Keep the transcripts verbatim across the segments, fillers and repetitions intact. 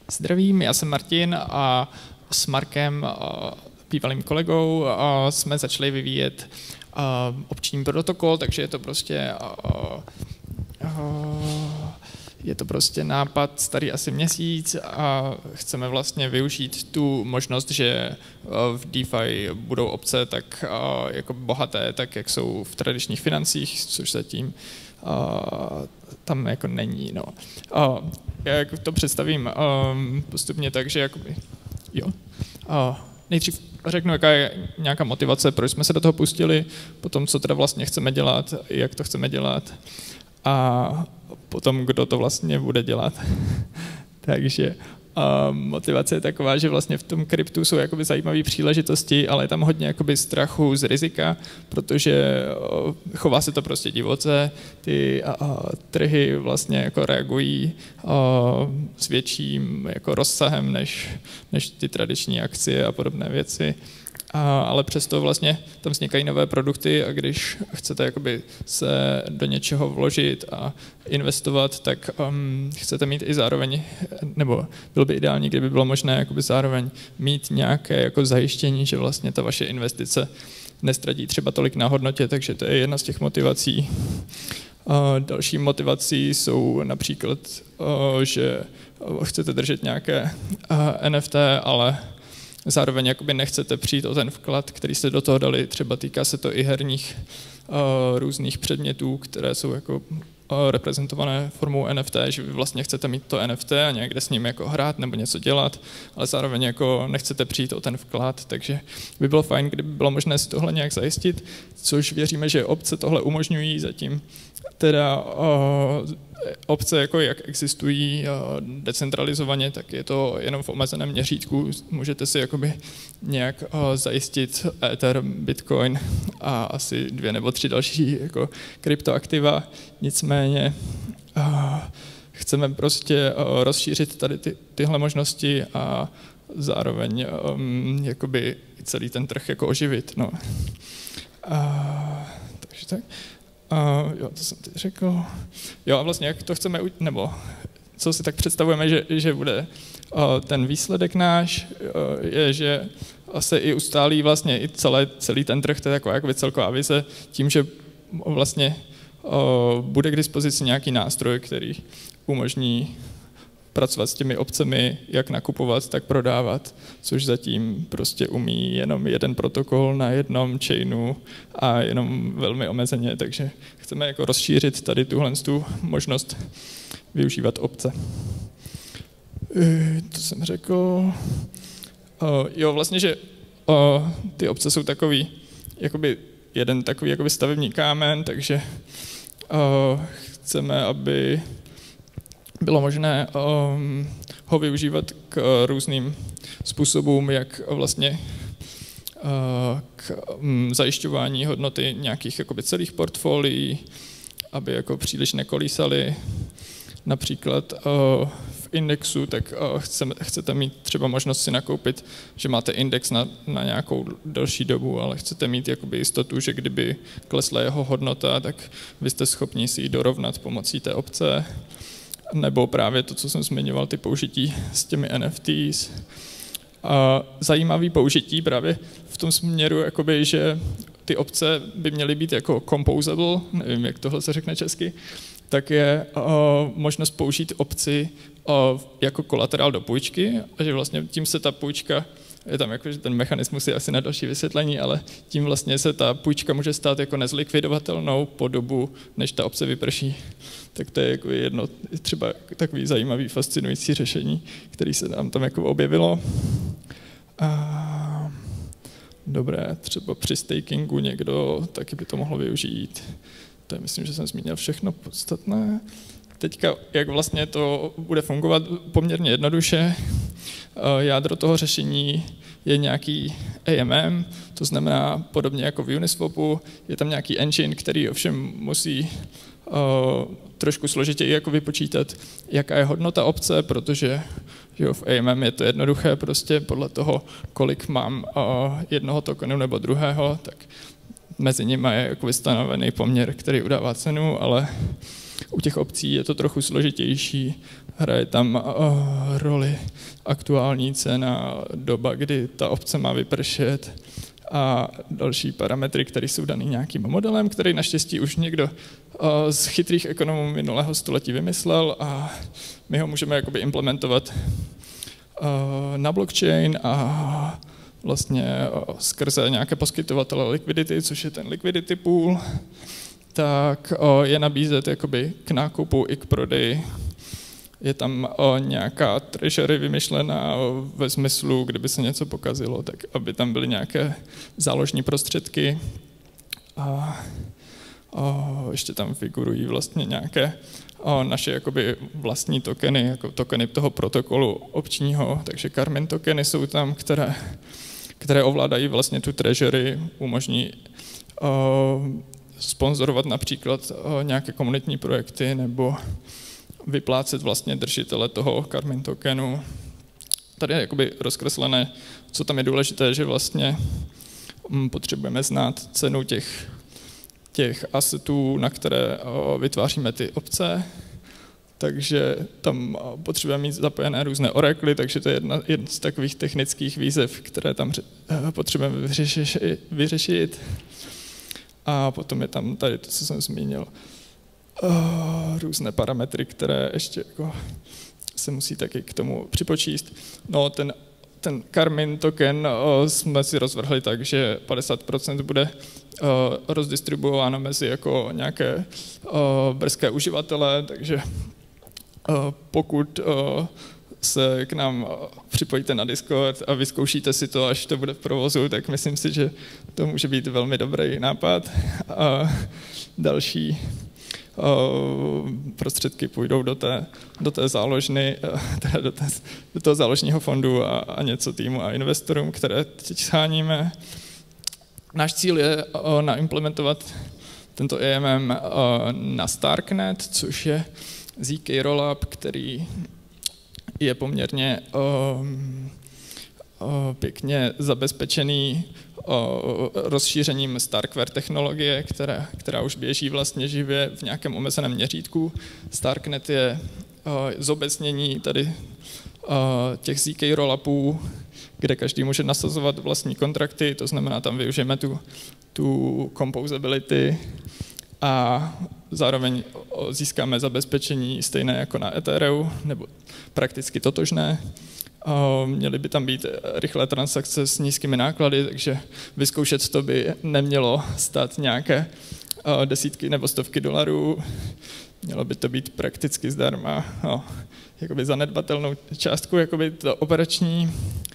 Zdravím, já jsem Martin a s Markem, bývalým kolegou, jsme začali vyvíjet opční protokol, takže je to prostě je to prostě nápad starý asi měsíc a chceme vlastně využít tu možnost, že v DeFi budou obce tak jako bohaté, tak jak jsou v tradičních financích, což zatím tam jako není. No. Já to představím postupně tak, že jakoby, jo. Nejdřív řeknu, jaká je nějaká motivace, proč jsme se do toho pustili, potom co teda vlastně chceme dělat, jak to chceme dělat a potom kdo to vlastně bude dělat. Takže a motivace je taková, že vlastně v tom kryptu jsou jakoby zajímavé příležitosti, ale je tam hodně jakoby strachu z rizika, protože chová se to prostě divoce, ty a, a, trhy vlastně jako reagují a, s větším jako rozsahem než, než ty tradiční akcie a podobné věci. A, ale přesto vlastně tam vznikají nové produkty a když chcete jakoby se do něčeho vložit a investovat, tak um, chcete mít i zároveň, nebo bylo by ideální, kdyby bylo možné jakoby zároveň mít nějaké jako zajištění, že vlastně ta vaše investice nestratí třeba tolik na hodnotě, takže to je jedna z těch motivací. Uh, další motivací jsou například, uh, že chcete držet nějaké uh, N F T, ale zároveň jakoby nechcete přijít o ten vklad, který jste do toho dali, třeba týká se to i herních uh, různých předmětů, které jsou jako uh, reprezentované formou N F T, že vy vlastně chcete mít to N F T a někde s ním jako hrát nebo něco dělat, ale zároveň jako nechcete přijít o ten vklad, takže by bylo fajn, kdyby bylo možné si tohle nějak zajistit, což věříme, že obce tohle umožňují zatím. Teda uh, obce, jako jak existují uh, decentralizovaně, tak je to jenom v omezeném měřítku. Můžete si jakoby nějak uh, zajistit Ether, Bitcoin a asi dvě nebo tři další jako kryptoaktiva. Nicméně uh, chceme prostě uh, rozšířit tady ty, tyhle možnosti a zároveň um, jakoby celý ten trh jako oživit. No. Uh, takže tak. Uh, jo, to jsem teď řekl. Jo, a vlastně jak to chceme, nebo co si tak představujeme, že, že bude uh, ten výsledek náš, uh, je, že se i ustálí vlastně i celé, celý ten trh, to je taková jakoby celková vize, tím, že vlastně uh, bude k dispozici nějaký nástroj, který umožní pracovat s těmi obcemi, jak nakupovat, tak prodávat, což zatím prostě umí jenom jeden protokol na jednom chainu a jenom velmi omezeně, takže chceme jako rozšířit tady tuhle tu možnost využívat obce. To jsem řekl. Jo, vlastně, že ty obce jsou takový, jakoby jeden takový jakoby stavební kámen, takže chceme, aby bylo možné um, ho využívat k různým způsobům, jak vlastně uh, k um, zajišťování hodnoty nějakých jakoby celých portfolií, aby jako příliš nekolísaly. Například uh, v indexu, tak uh, chceme, chcete mít třeba možnost si nakoupit, že máte index na, na nějakou delší dobu, ale chcete mít jakoby jistotu, že kdyby klesla jeho hodnota, tak vy jste schopni si ji dorovnat pomocí té opce. Nebo právě to, co jsem zmiňoval, ty použití s těmi N F Ts. A zajímavý použití právě v tom směru, jakoby, že ty obce by měly být jako composable, nevím, jak tohle se řekne česky, tak je uh, možnost použít obci uh, jako kolaterál do půjčky a že vlastně tím se ta půjčka, je tam jako, že ten mechanismus je asi na další vysvětlení, ale tím vlastně se ta půjčka může stát jako nezlikvidovatelnou po dobu, než ta obce vyprší. Tak to je jako jedno třeba takový zajímavý, fascinující řešení, který se nám tam jako objevilo. A dobré, třeba při stakingu někdo taky by to mohl využít. To je, myslím, že jsem zmínil všechno podstatné. Teďka, jak vlastně to bude fungovat poměrně jednoduše, jádro toho řešení je nějaký A M M, to znamená podobně jako v Uniswapu, je tam nějaký engine, který ovšem musí uh, trošku složitěji jako vypočítat, jaká je hodnota obce, protože jo, v A M M je to jednoduché, prostě podle toho, kolik mám uh, jednoho tokenu nebo druhého, tak mezi nimi je jako stanovený poměr, který udává cenu, ale u těch obcí je to trochu složitější. hraje tam uh, roli aktuální cena, doba, kdy ta opce má vypršet a další parametry, které jsou daný nějakým modelem, který naštěstí už někdo uh, z chytrých ekonomů minulého století vymyslel a my ho můžeme jakoby implementovat uh, na blockchain a vlastně uh, skrze nějaké poskytovatele liquidity, což je ten liquidity pool, tak uh, je nabízet jakoby k nákupu i k prodeji. Je tam o, nějaká treasury vymyšlená o, ve smyslu, kdyby se něco pokazilo, tak aby tam byly nějaké záložní prostředky. A o, ještě tam figurují vlastně nějaké o, naše jakoby vlastní tokeny, jako tokeny toho protokolu opčního, takže Karmin tokeny jsou tam, které, které ovládají vlastně tu treasury, umožní o, sponzorovat například o, nějaké komunitní projekty nebo vyplácet vlastně držitele toho Karmin tokenu. Tady je jakoby rozkreslené, co tam je důležité, že vlastně potřebujeme znát cenu těch, těch assetů, na které vytváříme ty opce, takže tam potřebujeme mít zapojené různé oracly, takže to je jedna, jedna z takových technických výzev, které tam potřebujeme vyřešit. vyřešit. A potom je tam tady to, co jsem zmínil, Uh, různé parametry, které ještě jako se musí taky k tomu připočíst. No, ten, ten Karmin token uh, jsme si rozvrhli tak, že padesát procent bude uh, rozdistribuováno mezi jako nějaké uh, brzké uživatele, takže uh, pokud uh, se k nám připojíte na Discord a vyzkoušíte si to, až to bude v provozu, tak myslím si, že to může být velmi dobrý nápad. A další prostředky půjdou do té, do té záložny, teda do, té, do toho záložního fondu a, a něco týmu a investorům, které teď scháníme. Náš cíl je naimplementovat tento E M M na Starknet, což je Z K Rollup, který je poměrně um, pěkně zabezpečený rozšířením Starkware technologie, která, která už běží vlastně živě v nějakém omezeném měřítku. Starknet je zobecnění tady těch Z K rollupů, kde každý může nasazovat vlastní kontrakty, to znamená, tam využijeme tu, tu composability a zároveň získáme zabezpečení stejné jako na Ethereu, nebo prakticky totožné. Měly by tam být rychlé transakce s nízkými náklady, takže vyzkoušet to by nemělo stát nějaké desítky nebo stovky dolarů. Mělo by to být prakticky zdarma, no, jakoby zanedbatelnou částku, jakoby to operační.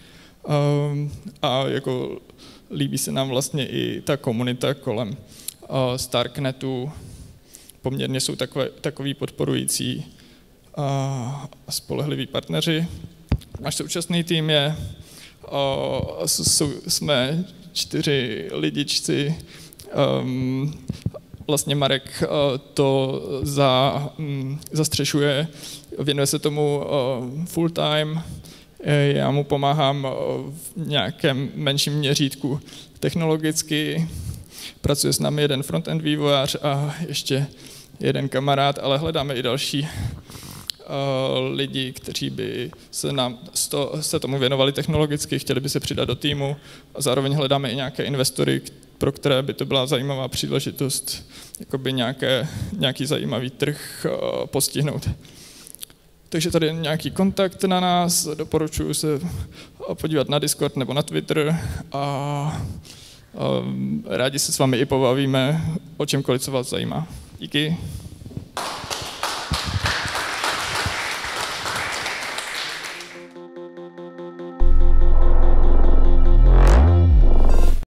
A jako líbí se nám vlastně i ta komunita kolem Starknetu. Poměrně jsou takové, takový podporující a spolehliví partneři. Náš současný tým je, o, jsou, jsme čtyři lidičci, um, vlastně Marek o, to za, um, zastřešuje, věnuje se tomu o, full time, já mu pomáhám o, v nějakém menším měřítku technologicky, pracuje s námi jeden frontend vývojář a ještě jeden kamarád, ale hledáme i další lidi, kteří by se, nám sto, se tomu věnovali technologicky, chtěli by se přidat do týmu a zároveň hledáme i nějaké investory, pro které by to byla zajímavá příležitost jakoby nějaké, nějaký zajímavý trh postihnout. Takže tady je nějaký kontakt na nás, doporučuji se podívat na Discord nebo na Twitter a, a rádi se s vámi i pobavíme o čemkoliv, co vás zajímá. Díky.